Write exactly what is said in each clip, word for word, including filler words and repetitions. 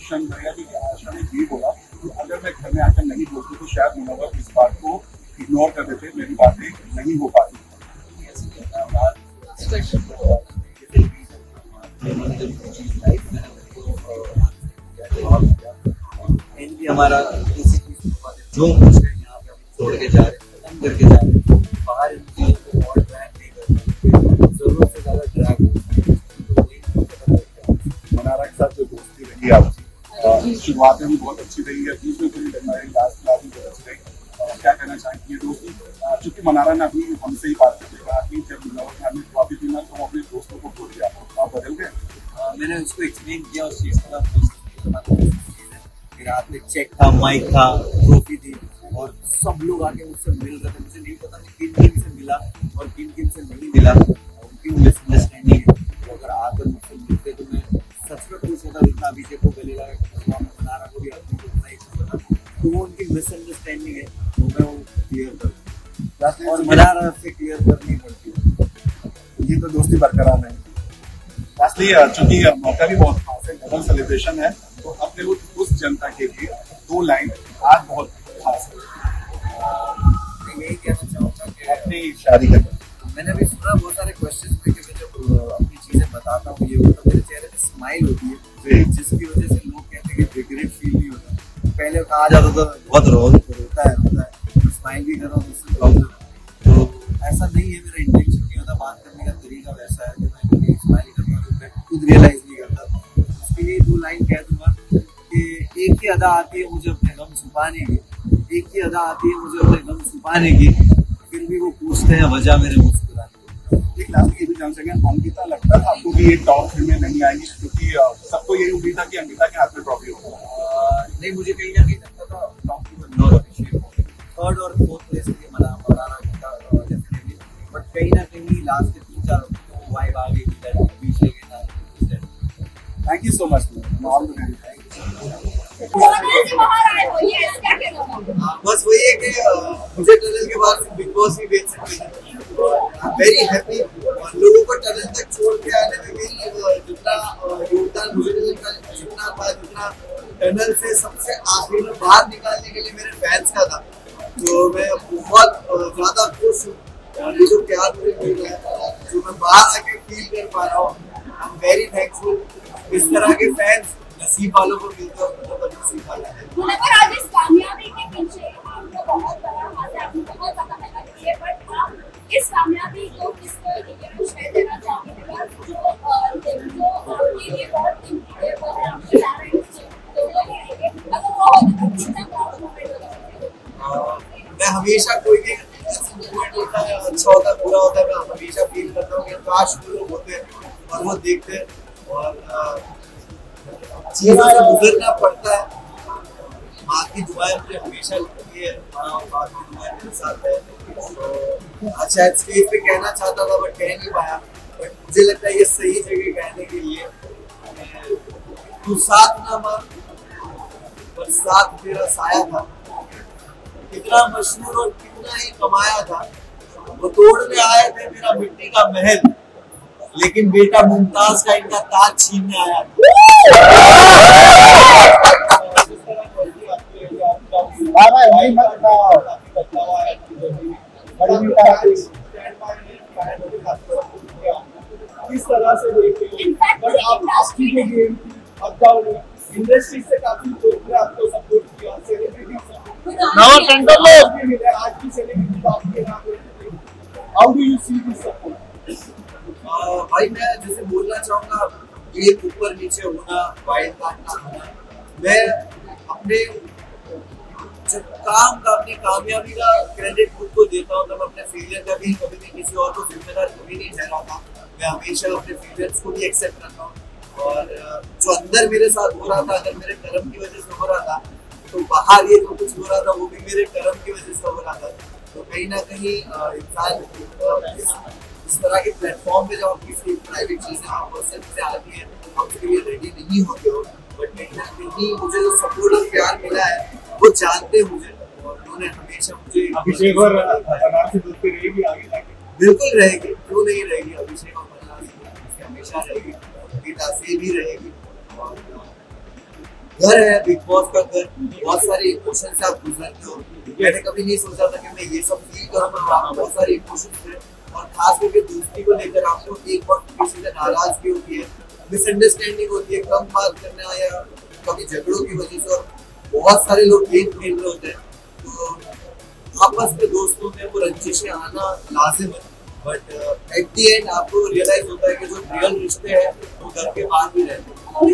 Question रहेगा कि आयशा ने ये बोला तो अगर मैं घर में आकर नहीं बोलती तो शायद मुनव्वर इस बात को इग्नोर कर देते, मेरी बातें नहीं हो पाती। हमारा जो कुछ है यहाँ पे छोड़ के जा रहे हैं, खत्म करके जा रहे हैं, बाहर इन चीजों को और ट्रैक नहीं करना, जरूरत से ज्यादा ट्रैक। मनारा के साथ जो दोस्ती रही आपकी शुरुआत में भी बहुत अच्छी रही है, बीच में थोड़ी लंबाई लास्ट क्लास भी बहुत अच्छी रही, क्या कहना चाहेंगे ये दोस्ती? चूंकि मनारा ने अभी हमसे ही बात करके कहा कि जब मुनव्वर ने ट्रॉफी दी ना तो अपने दोस्तों को भूल गया, आप बदल गए? मैंने उसको एक्सप्लेन किया उस चीज का, मेरे हाथ में चेक था, माइक था, ट्रॉफी थी और सब लोग आके मुझसे मिल रहे थे। मुझे नहीं पता कि किन किन से मिला और किन किन से नहीं मिला, उनकी मिसअंडरस्टैंडिंग है। तो अगर आकर मुझसे मिलते तो मैं सच में खुश होता, इतना अभिषेक को गले लगा, मनारा को भी अपनी को इतना ही खुश होता। तो वो उनकी मिसअंडरस्टैंडिंग है, वो मैं वो क्लियर करूँ और मनारा से क्लियर करनी पड़ती है, ये तो दोस्ती बरकरार है। इसलिए चूंकि मौका भी बहुत खास है, डबल सेलिब्रेशन है, तो अपने उस जनता के लिए दो लाइन आज बहुत खास है। मैं यही कहना चाहूँगा कि अपनी शादी का मैंने भी सुना बहुत सारे क्वेश्चन में कि मैं जब अपनी चीजें बताता हूँ ये वो तो मेरे चेहरे पे स्माइल होती है, जिसकी वजह से लोग कहते हैं कि रिग्रेट फील नहीं होता। पहले कहा जाता था बहुत रो रोता है रोता है, स्माइल भी कर रहा हूँ उससे प्रॉब्लम, तो ऐसा नहीं है, मेरा इंटेंशन नहीं होता, बात करने का तरीका वैसा है कि मैं कभी स्माइल करता हूँ, मैं खुद रियलाइज नहीं करता। उसके लिए दो लाइन कह दूंगा कि एक ही अदा आती है मुझे अपने गम छुपाने की, एक ही अदा आती है मुझे अपने गम छुपाने की, फिर भी वो पूछते हैं वजह मेरे मुस्कुराने। एक लास्ट ये भी जान सकें, अंकिता लगता है आपको भी एक टॉप फिल्म में नहीं आएगी? क्योंकि सबको यही उम्मीद था कि अंकिता के हाथ में ट्रॉफी होगा। नहीं, मुझे कहीं ना कहीं लगता था टॉप में और अभिषेक थर्ड और फोर्थ प्लेस के लिए मना मनाना था डेफिनेटली, बट कहीं ना कहीं लास्ट के तीन चार तो वाइब आ गई थी अभिषेक के साथ। Thank you so much. बस वही है कि मुझे टनल के बाद बिग बॉस ही बेच सकते हैं, वेरी हैप्पी। और लोगों को टनल तक छोड़ के आने में भी जितना योगदान मुझे जितना था, जितना टनल से सबसे आखिर में बाहर निकालने के लिए मेरे फैंस का था, तो मैं बहुत ज्यादा खुश हूँ। ये जो प्यार मुझे मिल रहा है, जो मैं बाहर आके फील कर पा रहा हूँ, आई एम वेरी थैंकफुल। इस तरह के फैंस नसीब वालों को मिलते हैं, तो नसीब वाला है। मुनव्वर, आज इस कामयाबी के पीछे आपको बहुत बड़ा हाथ है, आपने बहुत ज्यादा मेहनत की है, बट आप इस कामयाबी को किसको कुछ कह देना चाहोगे? जो जो आपके लिए बहुत कीमती है, वो है आपके पेरेंट्स, तो वो ही रहेंगे। अगर वो होते तो कितना प्राउड मोमेंट होगा? मैं हमेशा कोई भी मोमेंट होता है, अच्छा होता है, बुरा होता है, मैं हमेशा फील करता हूँ कि काश लोग होते और वो देखते और चीजों से गुजरना पड़ता है। माँ की दुआएं मुझे हमेशा लगती है, माँ और बाप की दुआएं मेरे साथ है। तो अच्छा स्टेज पे कहना चाहता था बट कह नहीं पाया, बट मुझे लगता है ये सही जगह कहने के लिए। तू साथ ना माँ पर साथ मेरा साया था, कितना मशहूर और कितना ही कमाया था, वो तोड़ने आए थे मेरा मिट्टी का महल, लेकिन बेटा मुमताज का इनका ताज छीनने आया। इस तरह से देखिए, बट आप इंडस्ट्री के गेम इंडस्ट्री से काफी लोग आपको सपोर्ट किया, सेलिब्रिटी नवर सेंटर लोग आज की सेलिब्रिटी आपके नाम। How do you see this support? भाई मैं जैसे बोलना चाहूँगा, ये ऊपर नीचे होना, वाइल्ड कार्ड ना होना, मैं अपने जब काम का, अपनी कामयाबी का क्रेडिट खुद को देता हूँ, तब अपने फेलियर का भी कभी भी किसी और को जिम्मेदार कभी नहीं ठहराता। मैं हमेशा अपने फेलियर्स को भी एक्सेप्ट करता हूँ, और जो अंदर मेरे साथ हो रहा था, अगर मेरे कर्म की वजह से हो रहा था, तो बाहर ये जो कुछ हो रहा था वो भी मेरे कर्म की वजह से हो रहा था। तो कहीं ना कहीं इंसान इस तरह के प्लेटफॉर्म पे जब आप किसी प्राइवेट चीज़ें आप पर्सन से आती है, आप उसके लिए रेडी नहीं होते हो, बट कहीं ना कहीं मुझे जो सपोर्ट और प्यार मिला है वो जानते मुझे, और उन्होंने हमेशा मुझे अभिषेक और मनारा से दोस्ती रहेगी आगे जाके? बिल्कुल रहेगी, क्यों नहीं रहेगी। अभिषेक और मनारा से हमेशा रहेगी, गीता से भी रहेगी, और घर है, बिग बॉस का घर, बहुत सारे इमोशन से आप गुजरते हो। मैंने कभी नहीं सोचा था कि मैं ये सब फील करूंगा, बहुत सारे इमोशन थे और खास करके दोस्ती को लेकर आपको एक वक्त किसी से नाराजगी होती है, मिसअंडरस्टैंडिंग होती है, कम बात करना या कभी झगड़ों की वजह से, और बहुत सारे लोग गेम खेल रहे होते हैं, तो आपस में दोस्तों में वो रंजिशें आना लाजिम है। बट एट दी एंड आपको रियलाइज होता है कि जो रियल रिश्ते हैं वो घर के बाहर भी रहते हैं।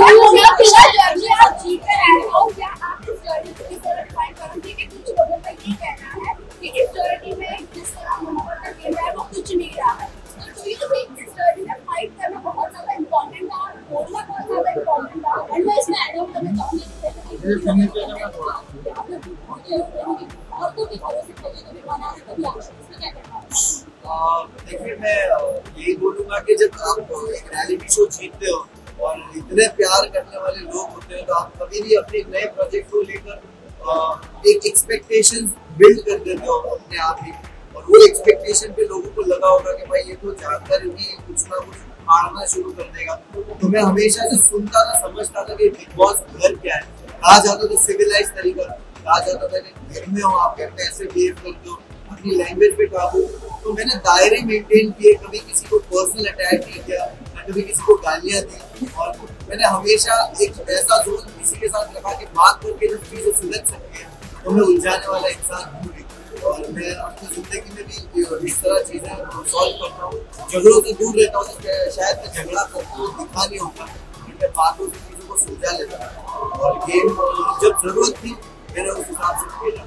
देखिए मैं यही बोलूंगा कि जब आप एक रियलिटी शो जीतते हो और इतने प्यार करने वाले लोग होते हैं तो आप कभी भी अपने नए प्रोजेक्ट को लेकर एक एक्सपेक्टेशन बिल्ड कर देते हो अपने आप ही, और वो एक्सपेक्टेशन पे लोगों को लगा होगा कि भाई ये तो जानकर ही कुछ ना कुछ मारना शुरू कर देगा। तो मैं हमेशा से सुनता था, समझता था कि बिग बॉस घर क्या है, कहा जाता था सिविलाइज तरीका, कहा जाता था कि घर में हो आप घर में ऐसे बिहेव करते हो, अपनी लैंग्वेज पे काबू। तो मैंने दायरे मेंटेन किए, कभी किसी को पर्सनल अटैक नहीं किया, कभी किसी को गालियां दी, और मैंने हमेशा एक ऐसा जोन किसी के साथ रखा कि बात करके जब चीजें सुलझ सकती है तो मैं उलझाने वाला इंसान हूँ नहीं। और मैं अपनी जिंदगी में भी इस तरह चीजें सॉल्व करता हूँ, झगड़ों से दूर रहता हूँ। शायद मैं झगड़ा करता हूँ दिखा नहीं होता, मैं बातों से चीजों को सुलझा लेता हूँ, और गेम जब जरूरत थी मैंने उस हिसाब से खेला।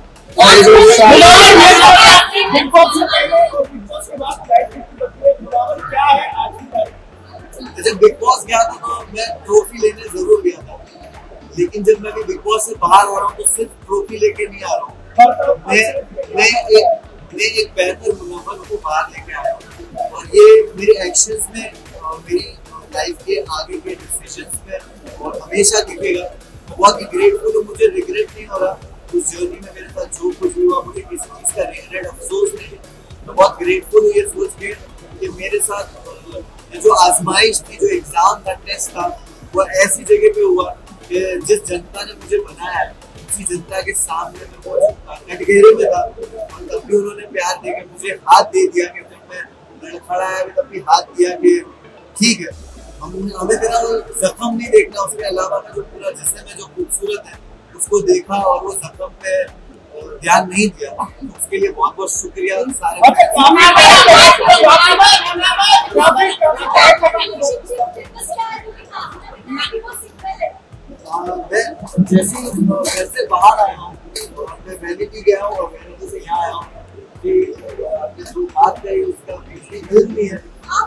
जब बिग बॉस गया था तो मैं ट्रॉफी लेने जरूर गया था, लेकिन जब मैं भी बिग बॉस से बाहर आ रहा हूँ तो सिर्फ ट्रॉफी लेके नहीं आ रहा हूँ, मैं मैं एक मैं एक बेहतर मुनावर को बाहर लेके आया हूँ, और ये मेरे एक्शंस में और मेरी लाइफ के आगे के डिसीजंस में और हमेशा दिखेगा। बहुत ही ग्रेटफुल हूँ, मुझे रिग्रेट नहीं हो रहा उस जर्नी में मेरे साथ जो कुछ भी हुआ, मुझे किसी चीज का रिग्रेट अफसोस नहीं है। मैं बहुत ग्रेटफुल हूँ ये सोच के कि मेरे साथ जो आजमाइश थी, जो एग्जाम का टेस्ट था, वो ऐसी जगह पे हुआ कि जिस जनता ने मुझे बनाया उसी जनता के सामने मैं बहुत कटघरे में था, और तब भी उन्होंने प्यार देके मुझे हाथ दे दिया कि जब मैं लड़खड़ाया तब भी हाथ दिया कि ठीक है, हम हमें तेरा जख्म नहीं देखना, उसके अलावा में जो पूरा जिस्म में जो खूबसूरत है उसको देखा और वो जख्म पे ध्यान नहीं दिया। उसके लिए बहुत बहुत शुक्रिया सारे। मैं जैसे घर से बाहर आया हूँ, मैं वैनिटी गया हूँ और वैनिटी से यहाँ आया हूँ कि आपने जो बात कही उसका पिछली दिल नहीं है।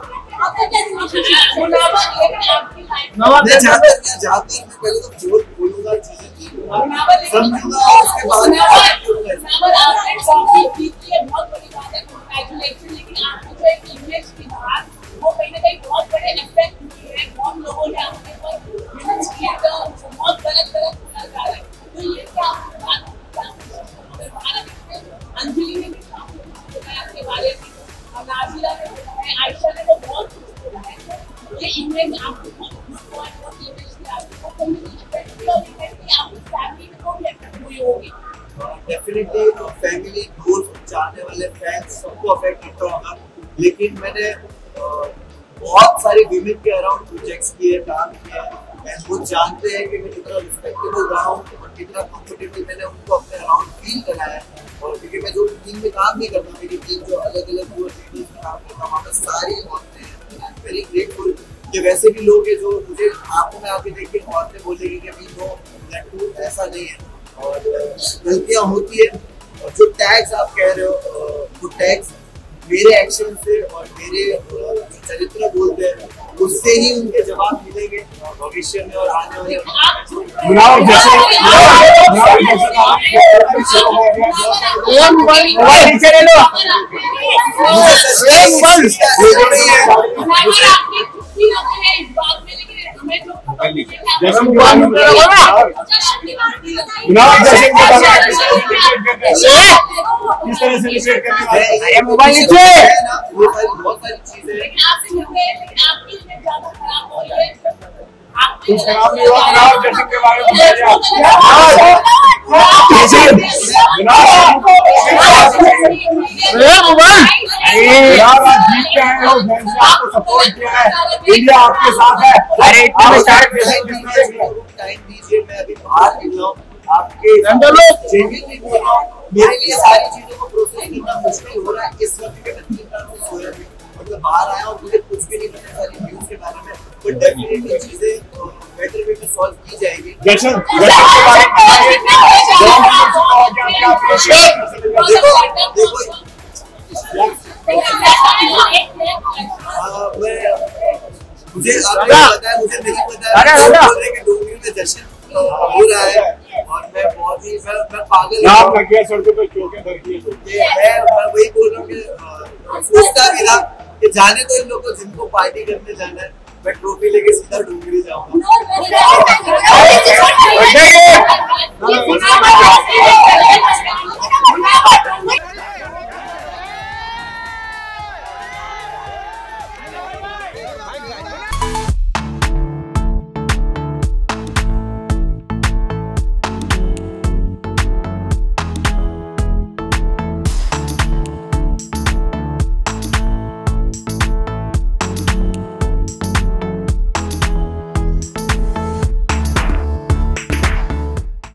मैं जाकर जाकर मैं पहले तो जोर बोलूंगा, चीजें समझूंगा, उसके बाद बहुत बड़ी बात है, कांग्रेचुलेशन। लेकिन आपको जो एक इमेज की बात वो कहीं ना कहीं बहुत बड़े इफेक्ट किए हैं, बहुत लोगों ने आपके ऊपर इमेज किया था, बहुत गलत गलत बोला जा रहा है। तो ये क्या अंजलि ने भी काफी बताया आपके बारे में, और नाजिला ने बताया, आयशा ने तो बहुत कुछ बोला है। ये इमेज आपको बहुत इमेज थी, आपको कम्युनिटी इफेक्ट किया, और इफेक्ट आपकी फैमिली में को भी इफेक्ट हुई होगी। डेफिनेटली फैमिली, दोस्त, चाहने वाले फैंस सबको अफेक्ट करता होगा, लेकिन मैंने बहुत सारे विमेन के अराउंड प्रोजेक्ट्स किए, काम किए, एंड वो जानते हैं कि मैं कितना रिस्पेक्टेबल रहा हूँ और कितना कंफर्टेबल मैंने उनको अपने अराउंड फील कराया। और क्योंकि मैं जो टीम में काम नहीं करता, मेरी टीम जो अलग अलग वो टीम्स में काम करता, वहाँ पर सारी औरतें हैं। वेरी ग्रेटफुल कि वैसे भी लोग हैं जो मुझे आंखों में आके देख के औरतें बोलेंगी कि अभी नो लट्टू ऐसा नहीं है, और गलतियाँ होती है। और जो टैग्स आप कह रहे हो, वो टैग्स मेरे एक्शन से और मेरे चरित्र बोलते हैं, उससे ही उनके जवाब मिलेंगे भविष्य में और आने वाले। किस तरह से शेयर करने वाले मोबाइल नीचे बहुत सारी चीजें कुछ खराब नहीं हुआ। मुनावर जश्न के बारे में बताइए। आप जीत के आए हो, आपको सपोर्ट किया है, इंडिया आपके साथ है। अरे टाइम दीजिए, मैं अभी बाहर निकला हूँ, आपके जेन्युइनली बोल रहा हूँ, मेरे लिए सारी चीजों को प्रोसेस करना मुश्किल हो रहा है इस वक्त के मैं तीन रात से सोया नहीं, मतलब बाहर आया हूँ, मुझे कुछ भी नहीं पता सारी न्यूज के बारे में, बट डेफिनेटली चीजें बेटर वे में सॉल्व की जाएगी। जश्न जश्न के बारे में बताइए। देखो मुझे आपको पता है, मुझे नहीं पता है कि डोंगरी में जश्न हो रहा है और मैं बहुत ही मैं मैं पागल नाम लग गया सड़कों पे, चौके भर दिए। मैं मैं वही बोल रहा हूँ कि सोचता भी था कि जाने तो इन लोगों को जिनको पार्टी करने जाना है, मैं ट्रॉफी लेके सीधा डोंगरी जाऊंगा।